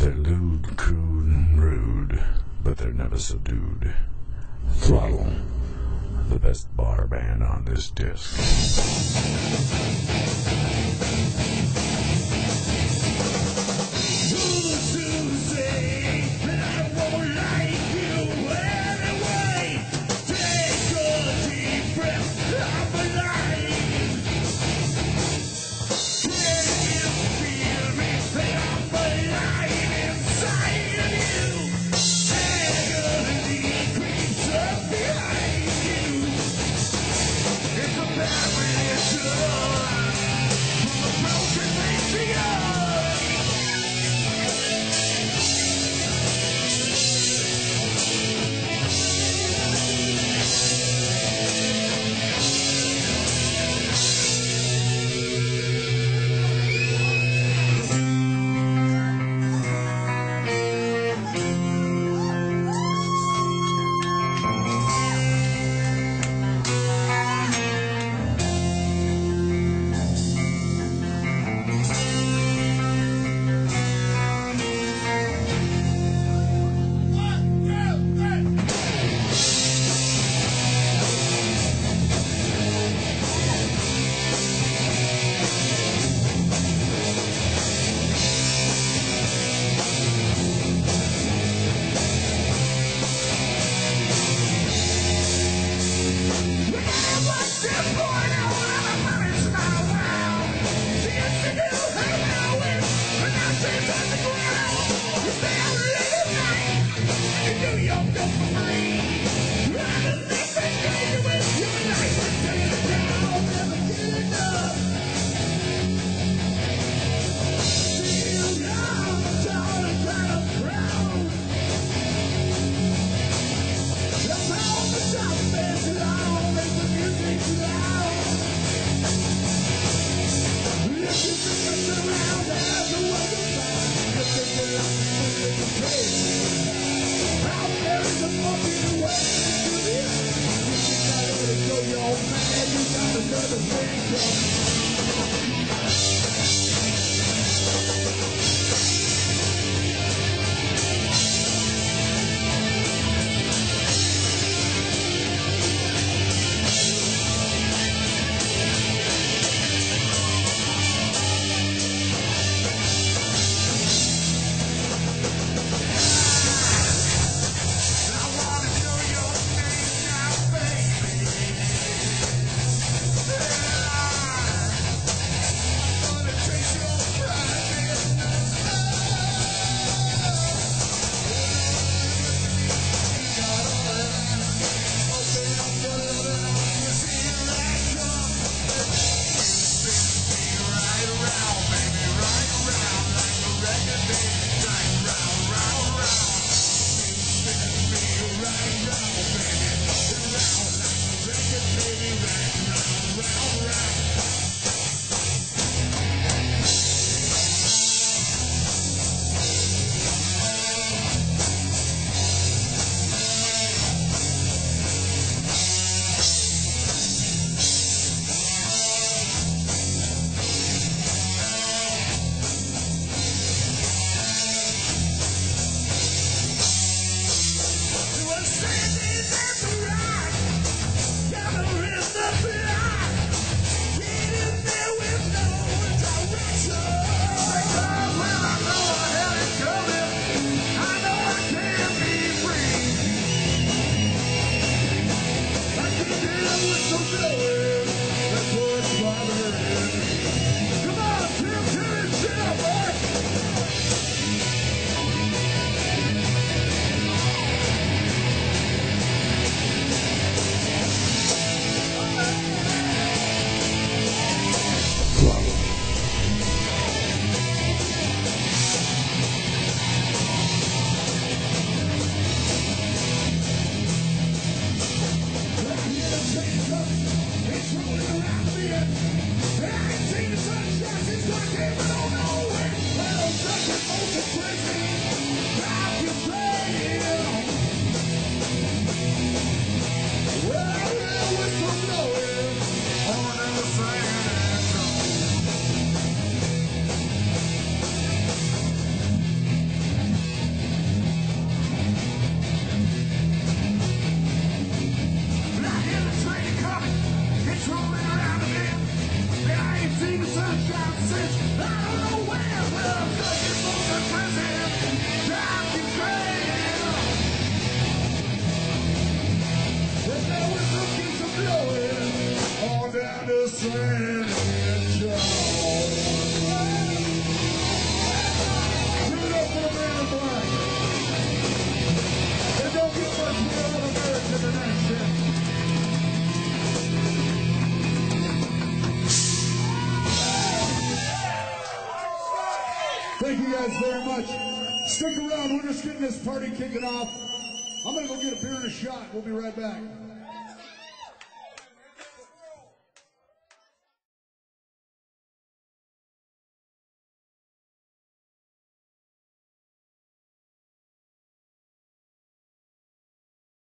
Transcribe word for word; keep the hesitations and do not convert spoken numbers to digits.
They're lewd, crude, and rude, but they're never subdued. Throttle, the best bar band on this disc. Who's to say that I won't like you anyway? Take a deep breath, I'm alive. Can you feel me? That I'm alive inside of you. Agony creeps up behind you. It's a premonition. Thank you guys very much. Stick around. We're just getting this party kicking off. I'm going to go get a beer and a shot. We'll be right back.